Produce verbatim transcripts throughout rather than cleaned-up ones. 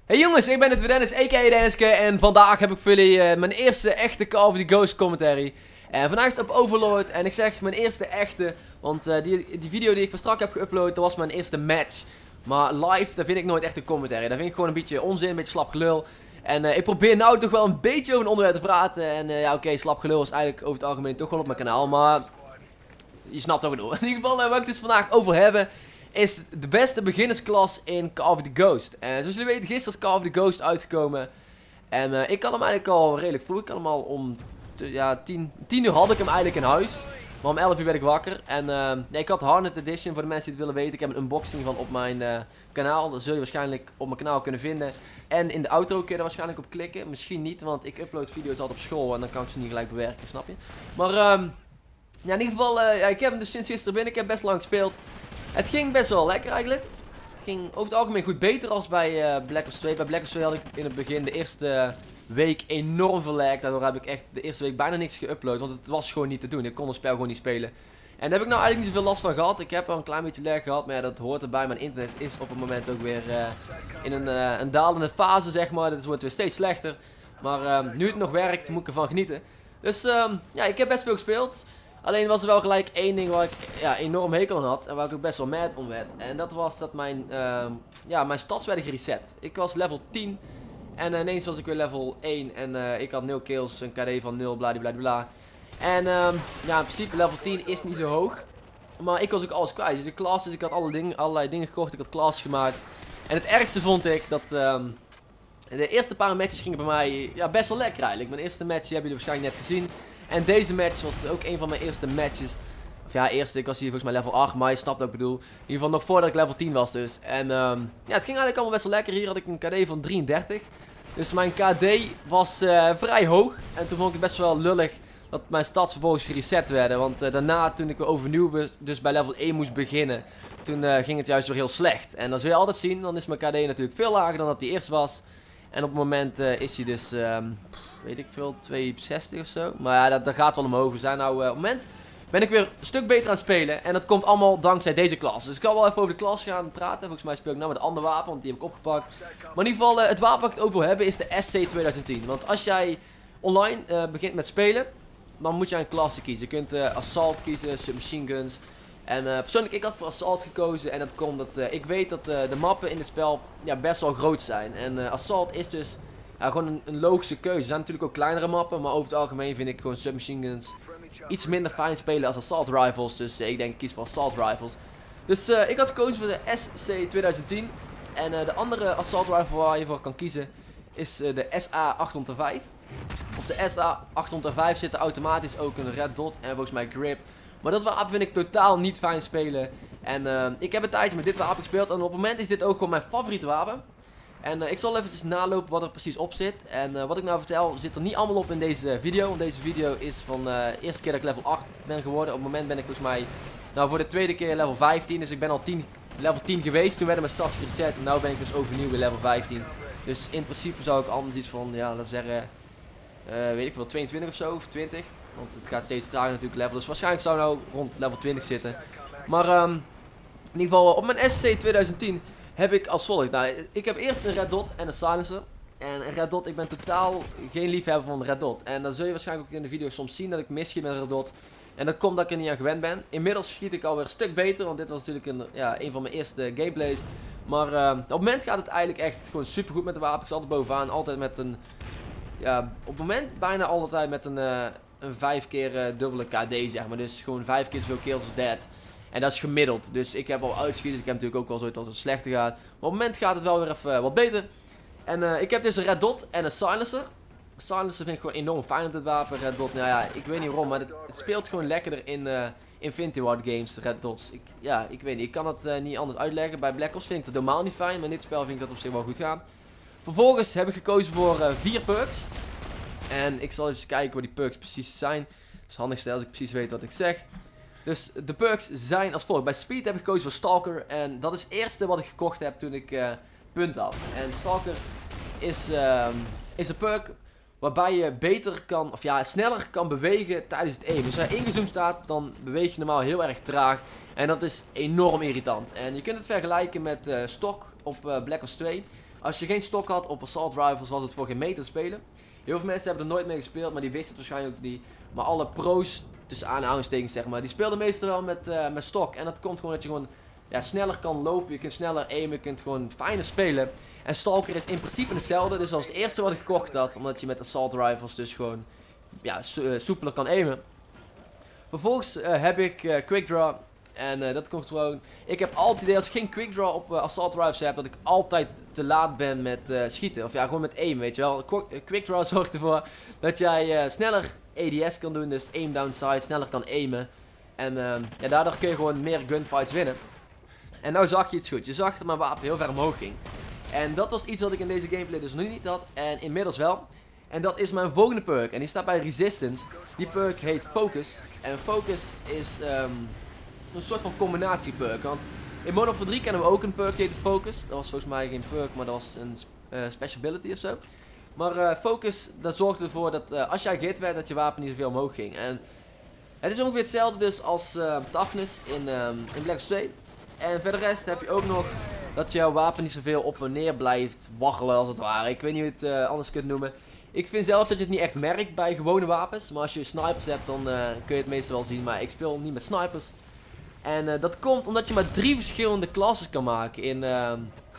Hey jongens, ik ben het weer Dennis, a k a Denniske, en vandaag heb ik voor jullie uh, mijn eerste echte Call of Duty Ghost commentary. En vandaag is het op Overlord en ik zeg mijn eerste echte, want uh, die, die video die ik van strak heb geüpload, dat was mijn eerste match. Maar live, daar vind ik nooit echt een commentary, daar vind ik gewoon een beetje onzin, een beetje slap gelul. En uh, ik probeer nou toch wel een beetje over een onderwerp te praten en uh, ja oké, okay, slap gelul is eigenlijk over het algemeen toch wel op mijn kanaal, maar je snapt wat ik bedoel. In ieder geval, uh, waar ik het dus vandaag over hebben, is de beste beginnersklas in Call of Duty Ghost. En zoals jullie weten, gisteren is Call of Duty Ghost uitgekomen. En uh, ik had hem eigenlijk al redelijk vroeg. Ik had hem al om ja, tien uur had ik hem eigenlijk in huis. Maar om elf uur werd ik wakker. En uh, nee, ik had Harned Edition, voor de mensen die het willen weten. Ik heb een unboxing van op mijn uh, kanaal. Dat zul je waarschijnlijk op mijn kanaal kunnen vinden. En in de outro kun je er waarschijnlijk op klikken. Misschien niet, want ik upload video's altijd op school. En dan kan ik ze niet gelijk bewerken, snap je? Maar um, ja, in ieder geval, uh, ja, ik heb hem dus sinds gisteren binnen. Ik heb best lang gespeeld. Het ging best wel lekker eigenlijk. Het ging over het algemeen goed beter als bij uh, Black Ops twee. Bij Black Ops twee had ik in het begin de eerste week enorm veel lag. Daardoor heb ik echt de eerste week bijna niks geüpload. Want het was gewoon niet te doen. Ik kon het spel gewoon niet spelen. En daar heb ik nou eigenlijk niet zoveel last van gehad. Ik heb wel een klein beetje lag gehad. Maar ja, dat hoort erbij. Mijn internet is op het moment ook weer uh, in een, uh, een dalende fase, zeg maar. Het wordt weer steeds slechter. Maar uh, nu het nog werkt, moet ik ervan genieten. Dus uh, ja, ik heb best veel gespeeld. Alleen was er wel gelijk één ding waar ik ja, enorm hekel aan had. En waar ik ook best wel mad om werd. En dat was dat mijn, uh, ja, mijn stats werden gereset. Ik was level tien. En uh, ineens was ik weer level één. En uh, ik had nul kills, een K D van nul, bladibladibla. En uh, ja, in principe level tien is niet zo hoog. Maar ik was ook alles kwijt. Dus de classes, ik had alle dingen, allerlei dingen gekocht. Ik had classes gemaakt. En het ergste vond ik dat... Uh, de eerste paar matches gingen bij mij ja, best wel lekker eigenlijk. Mijn eerste match die hebben jullie waarschijnlijk net gezien. En deze match was ook een van mijn eerste matches. Of ja, eerste, ik was hier volgens mij level acht, maar je snapt wat ik bedoel. In ieder geval nog voordat ik level tien was dus. En um, ja, het ging eigenlijk allemaal best wel lekker. Hier had ik een K D van drieëndertig. Dus mijn K D was uh, vrij hoog. En toen vond ik het best wel lullig dat mijn stats vervolgens gereset werden. Want uh, daarna, toen ik weer overnieuw dus bij level één moest beginnen, toen uh, ging het juist weer heel slecht. En dat zul je altijd zien, dan is mijn K D natuurlijk veel lager dan dat die eerst was. En op het moment uh, is hij dus, um, weet ik veel, tweehonderdzestig of zo. Maar ja, dat, dat gaat wel omhoog. We zijn nou, uh, op het moment ben ik weer een stuk beter aan het spelen. En dat komt allemaal dankzij deze klas. Dus ik kan wel even over de klas gaan praten. Volgens mij speel ik nou met een ander wapen, want die heb ik opgepakt. Maar in ieder geval, uh, het wapen waar ik het over wil hebben is de S C twintig tien. Want als jij online uh, begint met spelen, dan moet jij een klasse kiezen. Je kunt uh, Assault kiezen, Submachine Guns. En uh, persoonlijk, ik had voor Assault gekozen. En dat komt dat uh, ik weet dat uh, de mappen in het spel ja, best wel groot zijn. En uh, Assault is dus ja, gewoon een, een logische keuze. Er zijn natuurlijk ook kleinere mappen. Maar over het algemeen vind ik gewoon Submachine Guns iets minder fijn spelen als Assault Rifles. Dus uh, ik denk ik kies voor Assault Rifles. Dus uh, ik had gekozen voor de S C twintig tien. En uh, de andere Assault Rifle waar je voor kan kiezen is uh, de S A achthonderdvijf. Op de S A achthonderdvijf zit er automatisch ook een red dot en volgens mij grip. Maar dat wapen vind ik totaal niet fijn spelen. En uh, ik heb een tijdje met dit wapen gespeeld. En op het moment is dit ook gewoon mijn favoriete wapen. En uh, ik zal eventjes nalopen wat er precies op zit. En uh, wat ik nou vertel zit er niet allemaal op in deze video. Want deze video is van uh, de eerste keer dat ik level acht ben geworden. Op het moment ben ik volgens mij nou voor de tweede keer level vijftien. Dus ik ben al tien, level tien geweest. Toen werden mijn stats gereset. En nu ben ik dus overnieuw weer level vijftien. Dus in principe zou ik anders iets van, ja, laten we zeggen, uh, weet ik veel, tweeëntwintig of zo, of twintig. Want het gaat steeds trager natuurlijk level. Dus waarschijnlijk zou nou rond level twintig zitten. Maar um, in ieder geval op mijn S C twintig tien heb ik als volgt. Nou, ik heb eerst een red dot en een silencer. En een red dot, ik ben totaal geen liefhebber van een red dot. En dan zul je waarschijnlijk ook in de video soms zien dat ik misschiet met een red dot. En dat komt dat ik er niet aan gewend ben. Inmiddels schiet ik alweer een stuk beter. Want dit was natuurlijk een, ja, een van mijn eerste gameplays. Maar uh, op het moment gaat het eigenlijk echt gewoon super goed met de wapen. Ik zat altijd bovenaan. Altijd met een... Ja, op het moment bijna altijd met een... Uh, een vijf keer uh, dubbele K D, zeg maar. Dus gewoon vijf keer zoveel kills als dead. En dat is gemiddeld. Dus ik heb al uitschieten. Dus ik heb natuurlijk ook wel zoiets als het slechter gaat. Maar op het moment gaat het wel weer even uh, wat beter. En uh, ik heb dus een red dot en een silencer. Silencer vind ik gewoon enorm fijn op dit wapen. Red dot, nou ja, ik weet niet waarom. Maar het, het speelt gewoon lekkerder in uh, Infinity Ward games, red dots. Ik, ja, ik weet niet. Ik kan het uh, niet anders uitleggen. Bij Black Ops vind ik het helemaal niet fijn. Maar in dit spel vind ik dat op zich wel goed gaan. Vervolgens heb ik gekozen voor uh, vier perks. En ik zal even kijken wat die perks precies zijn. Het is handig stel als ik precies weet wat ik zeg. Dus de perks zijn als volgt. Bij Speed heb ik gekozen voor Stalker. En dat is het eerste wat ik gekocht heb toen ik uh, punt had. En Stalker is, uh, is een perk waarbij je beter kan, of ja, sneller kan bewegen tijdens het aimen. Dus als je ingezoomd staat, dan beweeg je normaal heel erg traag. En dat is enorm irritant. En je kunt het vergelijken met uh, Stok op uh, Black Ops twee. Als je geen stok had op assault rifles was het voor geen meter te spelen. Heel veel mensen hebben er nooit mee gespeeld, maar die wisten het waarschijnlijk ook niet. Maar alle pro's, tussen aanhalingstekens zeg maar, die speelden meestal wel met, uh, met stok. En dat komt gewoon dat je gewoon ja, sneller kan lopen, je kunt sneller aimen, je kunt gewoon fijner spelen. En Stalker is in principe hetzelfde, dus dat was het eerste wat ik gekocht had. Omdat je met assault rifles dus gewoon ja, so uh, soepeler kan aimen. Vervolgens uh, heb ik uh, quick draw. En uh, dat komt gewoon. Ik heb altijd idee als ik geen quick draw op uh, assault rifles heb, dat ik altijd te laat ben met uh, schieten. Of ja, gewoon met aim, weet je wel. Qu quick draw zorgt ervoor dat jij uh, sneller A D S kan doen, dus aim down sight, sneller kan aimen. En uh, ja, daardoor kun je gewoon meer gunfights winnen. En nou zag je iets goed. Je zag dat mijn wapen heel ver omhoog ging. En dat was iets wat ik in deze gameplay dus nog niet had. En inmiddels wel. En dat is mijn volgende perk. En die staat bij Resistance. Die perk heet Focus. En Focus is um, een soort van combinatie perk. Want in Modern Warfare drie kennen we ook een perk die heet Focus. Dat was volgens mij geen perk, maar dat was een uh, special ability of zo. Maar uh, Focus, dat zorgde ervoor dat uh, als jij gehit werd, dat je wapen niet zoveel omhoog ging. En het is ongeveer hetzelfde dus als uh, Toughness in, um, in Black Ops twee. En verder rest heb je ook nog dat jouw wapen niet zoveel op en neer blijft waggelen als het ware. Ik weet niet hoe je het uh, anders kunt noemen. Ik vind zelf dat je het niet echt merkt bij gewone wapens. Maar als je snipers hebt dan uh, kun je het meestal wel zien. Maar ik speel niet met snipers. En uh, dat komt omdat je maar drie verschillende klasses kan maken in, uh,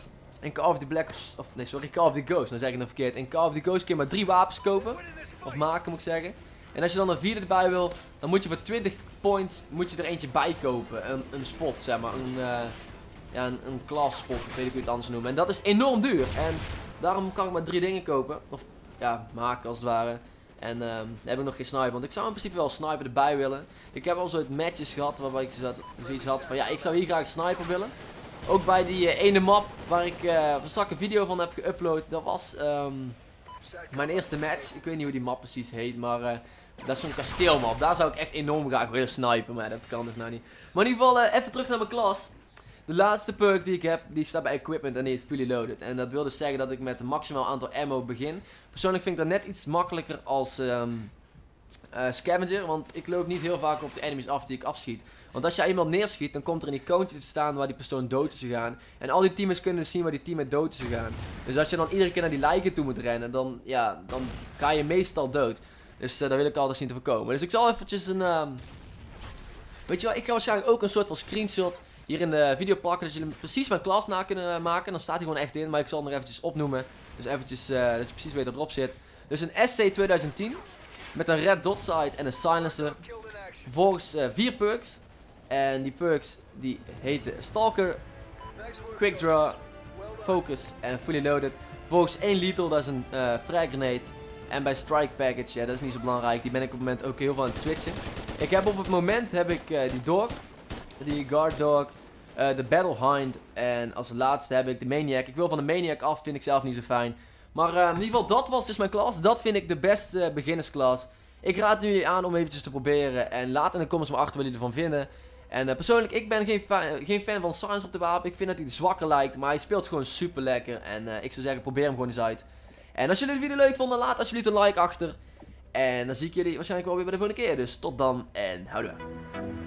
in Call of the Black Ops. Of nee, sorry, Call of the Ghost. Dan zeg ik het verkeerd. In Call of the Ghost kun je maar drie wapens kopen. Of maken moet ik zeggen. En als je dan een vierde erbij wil, dan moet je voor twintig points moet je er eentje bij kopen. Een, een spot, zeg maar. Een, uh, ja, een, een class spot, of weet ik hoe je het anders noemen. En dat is enorm duur. En daarom kan ik maar drie dingen kopen. Of ja, maken als het ware. En uh, dan heb ik nog geen sniper. Want ik zou in principe wel sniper erbij willen. Ik heb al zo'n matches gehad waarbij ik zoiets had van ja, ik zou hier graag sniper willen. Ook bij die uh, ene map waar ik uh, straks een video van heb geüpload. Dat was um, mijn eerste match. Ik weet niet hoe die map precies heet, maar uh, dat is zo'n kasteelmap. Daar zou ik echt enorm graag willen snipen, maar dat kan dus nou niet. Maar in ieder geval uh, even terug naar mijn klas. De laatste perk die ik heb, die staat bij equipment en die heet fully loaded. En dat wil dus zeggen dat ik met een maximaal aantal ammo begin. Persoonlijk vind ik dat net iets makkelijker als um, uh, scavenger. Want ik loop niet heel vaak op de enemies af die ik afschiet. Want als je iemand neerschiet, dan komt er een icoontje te staan waar die persoon dood is gegaan. En al die teammates kunnen dus zien waar die teammate dood is gegaan. Dus als je dan iedere keer naar die lijken toe moet rennen, dan, ja, dan ga je meestal dood. Dus uh, daar wil ik altijd zien te voorkomen. Dus ik zal eventjes een... Um... Weet je wel, ik ga waarschijnlijk ook een soort van screenshot hier in de video plakken, dat jullie precies mijn klas na kunnen maken. Dan staat hij gewoon echt in, maar ik zal hem nog eventjes opnoemen. Dus eventjes, uh, dat je precies weet wat erop zit. Dus een S C twintig tien met een red dot sight en een silencer. Vervolgens uh, vier perks. En die perks die heten Stalker, Quick Draw, Focus en Fully Loaded. Vervolgens één lethal, dat is een uh, frag grenade. En bij Strike Package, ja, dat is niet zo belangrijk. Die ben ik op het moment ook heel veel aan het switchen. Ik heb op het moment heb ik uh, die dog. Die Guard Dog, uh, de Battle Hind en als laatste heb ik de Maniac. Ik wil van de Maniac af, vind ik zelf niet zo fijn. Maar uh, in ieder geval, dat was dus mijn klas. Dat vind ik de beste uh, beginnersklas. Ik raad jullie aan om eventjes te proberen. En laat in de comments maar achter wat jullie ervan vinden. En uh, persoonlijk, ik ben geen, fa geen fan van Silence op de wapen. Ik vind dat hij zwakker lijkt, maar hij speelt gewoon super lekker. En uh, ik zou zeggen, probeer hem gewoon eens uit. En als jullie de video leuk vonden, laat alsjeblieft een like achter. En dan zie ik jullie waarschijnlijk wel weer bij de volgende keer. Dus tot dan en houdoe.